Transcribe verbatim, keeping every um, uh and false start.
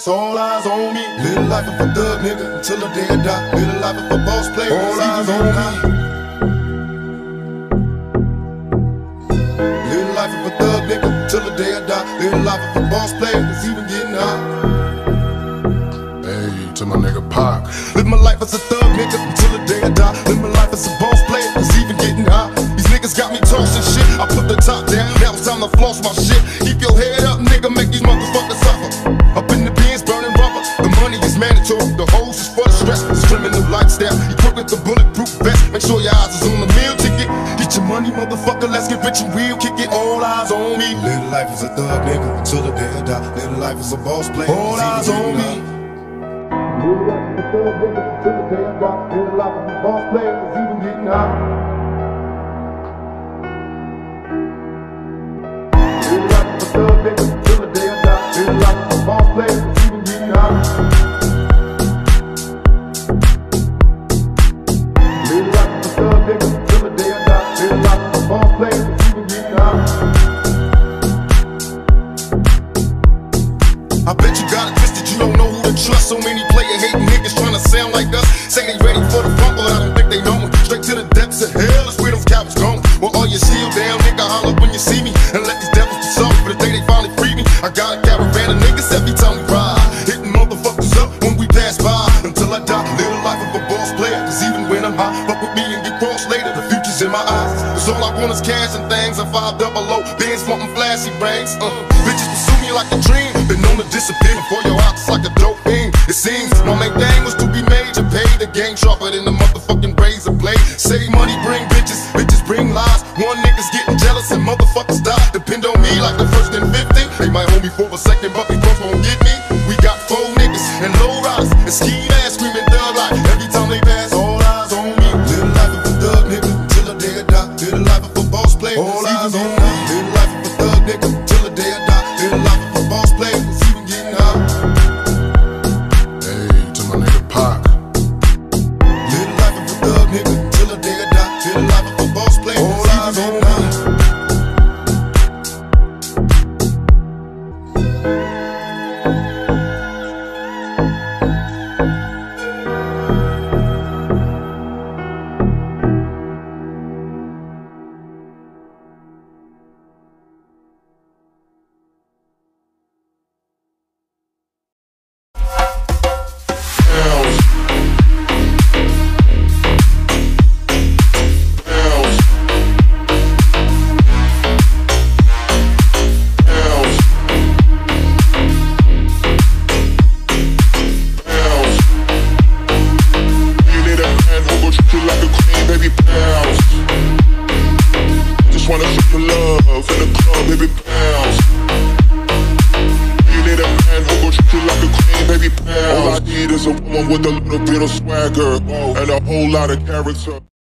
It's all eyes on me. Little life of a thug nigga until the day I die. Little life of a boss player. All eyes on me. Little life of a thug nigga until the day I die. Little life of a boss player that's even getting high. Hey, to my nigga Pac. Live my life as a thug nigga until the day I die. Live my life as a boss player that's even getting high. These niggas got me tossing shit. I put the top down. Now it's time to floss my shit. Keep your head up, nigga. Make these motherfuckers suffer. Up in the bins, burning rubber. The money is mandatory. The hose is for the stress. It's criminal lifestyle. Equipped with the bulletproof vest. Make sure your eyes is on the meal ticket. Get your money, motherfucker. Let's get rich and real. Kick it. All eyes on me. Little life is a thug nigga until the day I die. Little life is a boss player. All eyes on me. Little life is a thug nigga until the day I die. Little life is a boss player that's even getting high. Little life is a thug nigga until the day I die. Little life is a boss player that's even getting high. Little life is a thug nigga until the day I die. Little life is a boss player that's even getting high. I bet you got it twisted, you don't know who to trust. So many player hating niggas trying to sound like us. Say they ready for the funk, but I don't think they know it. Straight to the depths of hell is where them cowards going. Well, all your shield down, nigga, holler when you see me. And let these devils be sorry for the day they finally free me. I got a caravan of niggas every time we ride. Hitting motherfuckers up when we pass by. Until I die, live the life of a boss player. Cause even when I'm high, fuck with me and get crossed later. The future's in my eyes. Cause all I want is cash and things. I'm five double O, bands wanting flashy rings. Uh, bitches pursue me like a dream. Been known to disappear before your eyes like a dope fiend. It seems my main thing was to be major. Pay the game sharper than the motherfucking razor blade. Save money, bring bitches, bitches bring lies. One nigga's getting jealous and motherfuckers die. Depend on me like the first and fifty. They might hold me for a second, but they both won't get me. We got four niggas and low riders and ski ass screaming thug life. Every time they pass, all eyes on me. Little life of a thug nigga till the day I die. Little life of a boss player, all eyes on me. Little life of a thug nigga till the day I die. Little life of a boss player, it's even getting high. Hey, to my nigga Pac. Little life of a thug nigga till the day I die. Little life of a boss player, all eyes on me. All I need is a woman with a little bit of swagger and a whole lot of character.